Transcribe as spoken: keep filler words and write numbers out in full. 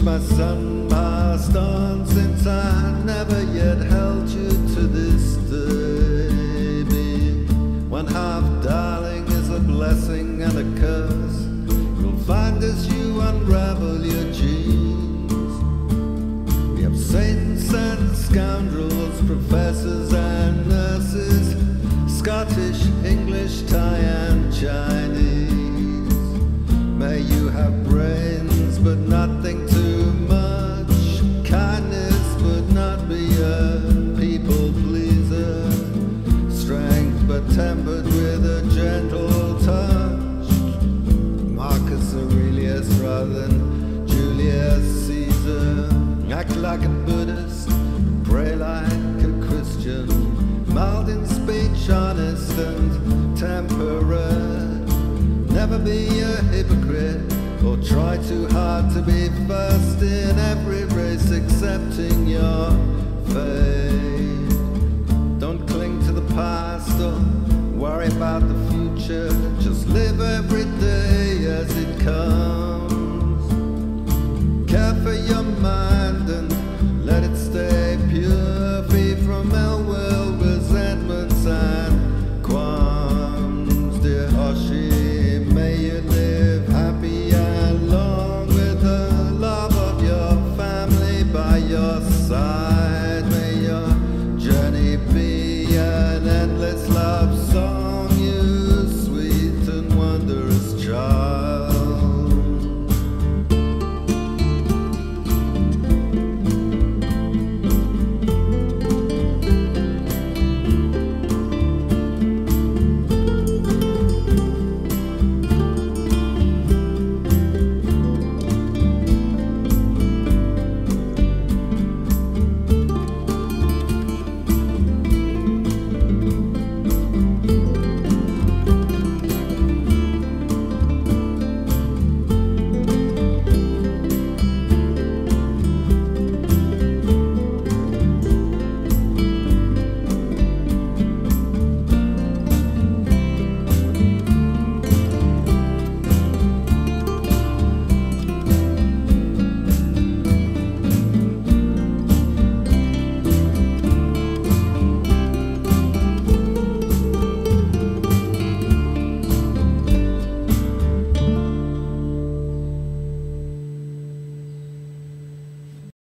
my son passed on, since I never yet held you to this day. Being one half darling is a blessing and a curse. You'll find as you unravel your genes. We have saints and scoundrels, professors and nurses, Scottish, English, Thai and Chinese. May you have brains but nothing too much, kindness but not be a people pleaser, strength but tempered with a gentle touch, Marcus Aurelius rather than Julius Caesar. Act like a Buddhist, pray like a Christian, mild in speech, honest and temperate. Never be a hypocrite or try too hard to be first in every race, accepting your fate.